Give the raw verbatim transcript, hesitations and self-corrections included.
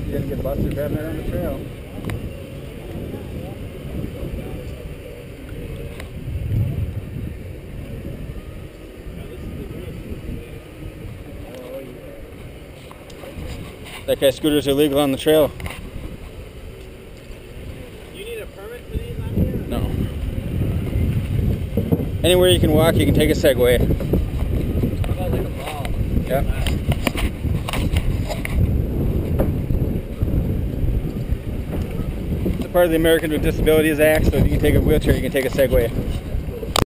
You're gonna get busted driving right on the trail. That guy's scooters are illegal on the trail. Do you need a permit for these on here? No. Anywhere you can walk, you can take a Segway. How about like a ball? Yep. It's a part of the Americans with Disabilities Act, so if you can take a wheelchair, you can take a Segway.